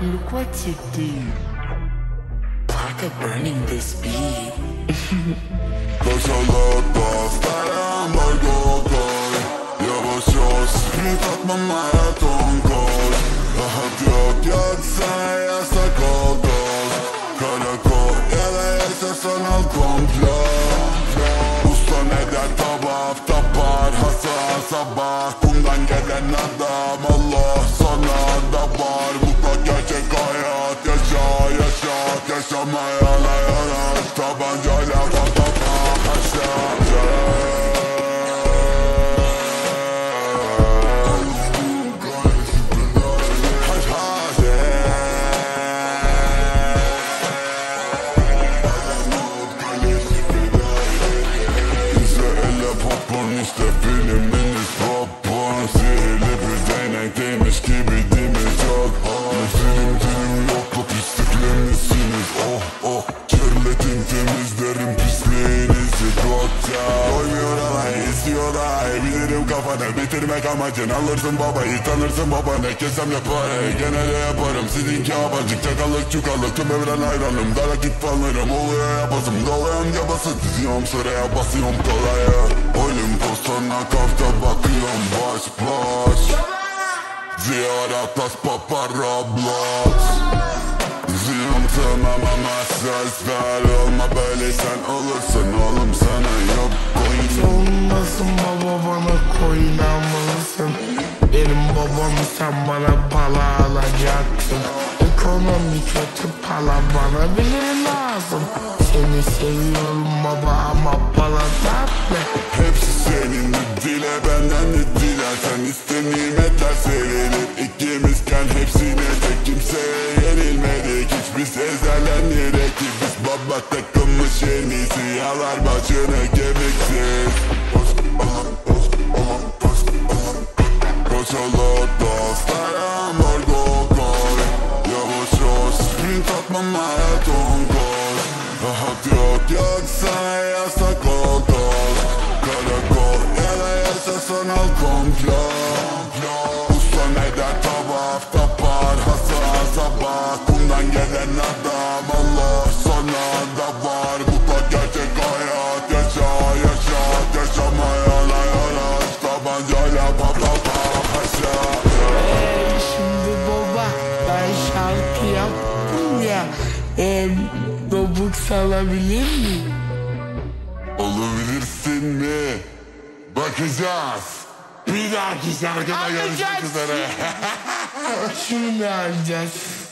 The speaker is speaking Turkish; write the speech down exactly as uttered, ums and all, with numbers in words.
look what you did. Parker burning this beat. Koşalarda staren bargo koy. Yavaş yavaş sprint atma maraton koş. Rahat yok yoksa yasak olur. Karakol ya da yaşa sanal komplo. Usta ne der tabaf tapar hasa sabah. Kumdan gelen adam Allah sana da var. Mutlak gerçek hayat yaşa yaşa. Yaşamaya yaraş tabancayla patlatma aşağı. İşte filminiz popcorn. Sihirli bir denekteymiş gibi değil mi çok? Film film yokla pisliklemişsiniz. Oh oh kirletin temizlerim pisliğinizi kokça. Doymuyor ama istiyor ay. Bilirim kafanı bitirmek amacın. Alırsın babayı tanırsın babanı. Kesem yapar genelde yaparım. Sizinki abacık çakalık çukalık. Tüm evren hayranım. Dar akit fanlarım. Oluyor yapasım dolayan yabası. Diziyorum sıraya basıyorum kolaya. Olimpos sana kafta bakıyorum baş baş. Ziyaret atlas papa Roblox. Ziyon tamam ama ses ver. Olma böyle sen olursun oğlum sana yok koyun. Olmasın baba bana koyun almalısın. Benim babam sen bana pala alacaksın. Ekonomi kötü pala bana biri lazım. Seni seviyorum baba ama pala tatlı. Hepsi senin dile benden de dilersen iste nimetler sevilir. İkimizken hepsine tek kimseye yenilmedik. Hiç biz ezelendirek ki biz baba takılmış en iyisi. Yalar başını kemiksiz. Koşalar dostlar ambargo koy. Yavaş yavaş sprint atma maraton koy. Rahat yok yoksa yasak olur. Karakol ya da yaşa sanal komplo. Usta ne der tabaf tapar hasa sabah. Kumdan gelen adam Allah sana da var. Mutlak gerçek hayat yaşa yaşa. Yaşamaya yaraş tabancayla patlatma aşağı. Ee, şimdi baba ben şarkı yaptım ya. Ee, Robux alabilir miyim? Olabilirsin mi? Bakacağız. Bir dahaki şarkıda görüşmek üzere. Şimdi alacağız.